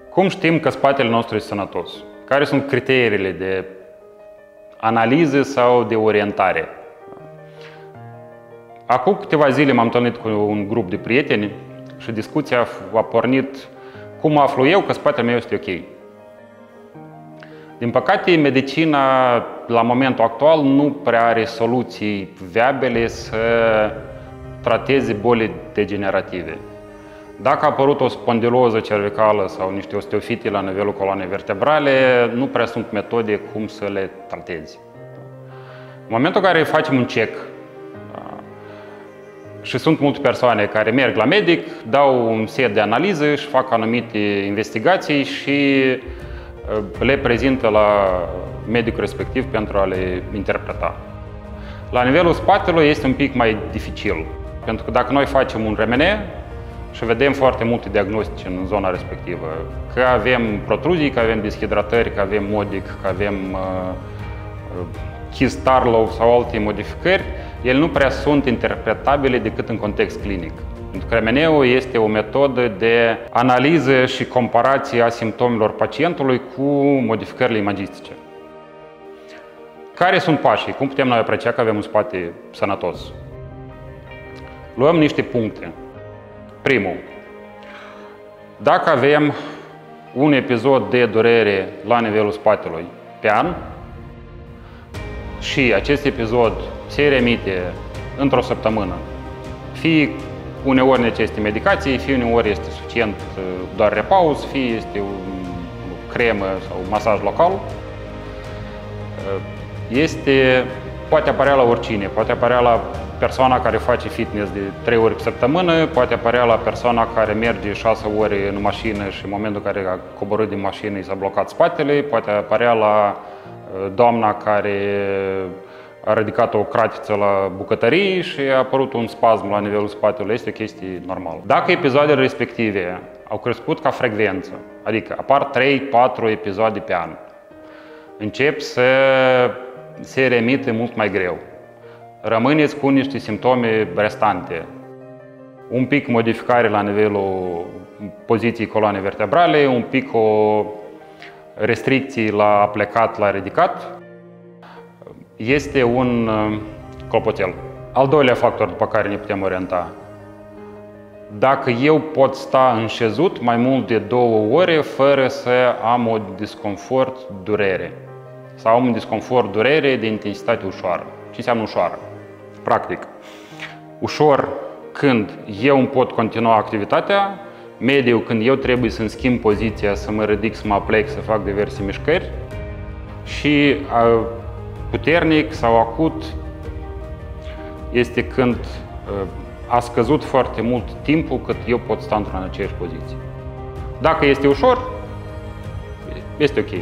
Cum știm că spatele nostru este sănătos? Care sunt criteriile de analiză sau de orientare? Acum câteva zile m-am întâlnit cu un grup de prieteni și discuția a pornit cum aflu eu că spatele meu este ok. Din păcate, medicina la momentul actual nu prea are soluții viabile să trateze boli degenerative. Dacă a apărut o spondiloză cervicală sau niște osteofite la nivelul coloanei vertebrale, nu prea sunt metode cum să le tratezi. În momentul în care facem un check, și sunt multe persoane care merg la medic, dau un set de analize și fac anumite investigații și le prezintă la medicul respectiv pentru a le interpreta. La nivelul spatelui este un pic mai dificil, pentru că dacă noi facem un RMN și vedem foarte multe diagnostice în zona respectivă, că avem protruzii, că avem deshidratări, că avem modic, că avem Kiss-Tarlow sau alte modificări, ele nu prea sunt interpretabile decât în context clinic. Pentru că RMN-ul este o metodă de analiză și comparație a simptomelor pacientului cu modificările imagistice. Care sunt pașii? Cum putem noi aprecia că avem un spate sănătos? Luăm niște puncte. Primul, dacă avem un episod de durere la nivelul spatelui pe an și acest episod se remite într-o săptămână, fie uneori necesită medicație, fie uneori este suficient doar repaus, fie este o cremă sau masaj local, poate apărea la oricine, poate apărea la persoana care face fitness de 3 ori pe săptămână, poate apărea la persoana care merge 6 ore în mașină și în momentul în care a coborât din mașină i s-a blocat spatele, poate apărea la doamna care a ridicat o cratiță la bucătărie și a apărut un spasm la nivelul spatelui. Este o chestie normală. Dacă episoadele respective au crescut ca frecvență, adică apar 3-4 episoade pe an, încep să se remite mult mai greu. Rămâneți cu niște simptome restante. Un pic modificare la nivelul poziției coloanei vertebrale, un pic o restricții la plecat, la ridicat, este un clopoțel. Al doilea factor după care ne putem orienta. Dacă eu pot sta înșezut mai mult de 2 ore fără să am o disconfort, durere. Sau am un disconfort, durere de intensitate ușoară. Ce înseamnă ușoară? Practic, ușor când eu îmi pot continua activitatea, mediu când eu trebuie să-mi schimb poziția, să mă ridic, să mă aplec, să fac diverse mișcări, și puternic sau acut este când a scăzut foarte mult timpul cât eu pot sta într-o aceeași poziție. Dacă este ușor, este ok.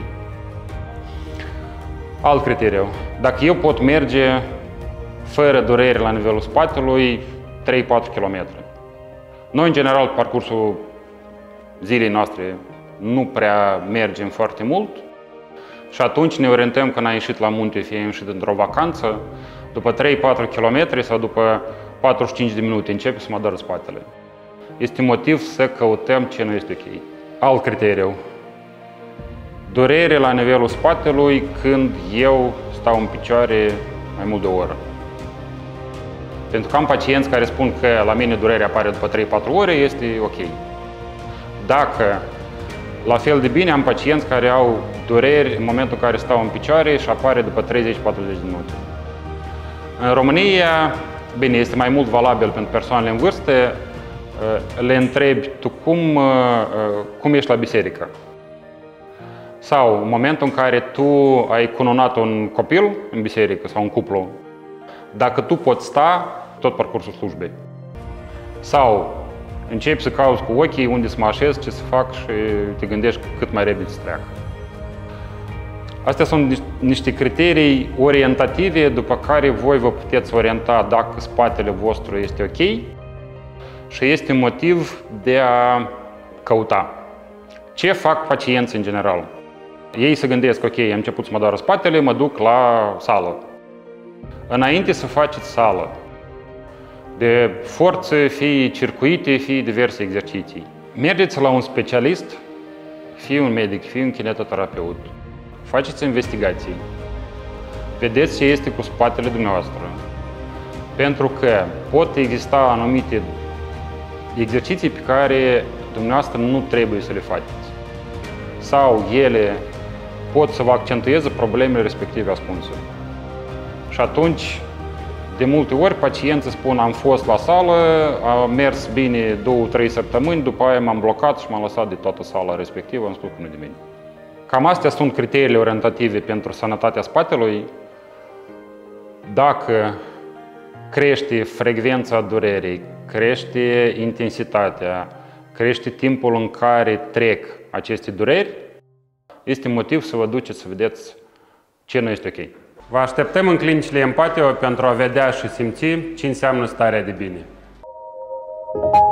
Alt criteriu. Dacă eu pot merge fără durere la nivelul spatelui 3-4 km. Noi, în general, pe parcursul zilei noastre nu prea mergem foarte mult și atunci ne orientăm când am ieșit la munte, fie am ieșit într-o vacanță, după 3-4 km sau după 45 de minute începe să mă doară spatele. Este motiv să căutăm ce nu este ok. Alt criteriu. Durere la nivelul spatelui când eu stau în picioare mai mult de o oră. Pentru că am pacienți care spun că la mine durerea apare după 3-4 ore, este ok. Dacă la fel de bine am pacienți care au dureri în momentul în care stau în picioare și apare după 30-40 de minute. În România, bine, este mai mult valabil pentru persoanele în vârstă, le întrebi, tu cum ești la biserică? Sau în momentul în care tu ai cununat un copil în biserică sau un cuplu, dacă tu poți sta tot parcursul slujbei. Sau începi să cauți cu ochii unde să mă așez, ce să fac și te gândești cât mai repede să treacă. Astea sunt niște criterii orientative după care voi vă puteți orienta dacă spatele vostru este ok și este un motiv de a căuta. Ce fac pacienții în general? Ei se gândesc, ok, am început să mă doară spatele, mă duc la sală. Înainte să faceți sală, de forță, fie circuite, fie diverse exerciții, mergeți la un specialist fie un medic, fie un kinetoterapeut, faceți investigații, vedeți ce este cu spatele dumneavoastră, pentru că pot exista anumite exerciții pe care dumneavoastră nu trebuie să le faceți, sau ele pot să vă accentueze problemele respective ascunse. Și atunci, de multe ori, pacienții spun: am fost la sală, a mers bine 2-3 săptămâni, după aia m-am blocat și m-am lăsat de toată sala respectivă, am spus că nu de mine. Cam astea sunt criteriile orientative pentru sănătatea spatelui. Dacă crește frecvența durerii, crește intensitatea, crește timpul în care trec aceste dureri, este motiv să vă duceți să vedeți ce nu este ok. Vă așteptăm în clinicile Empatio pentru a vedea și simți ce înseamnă starea de bine.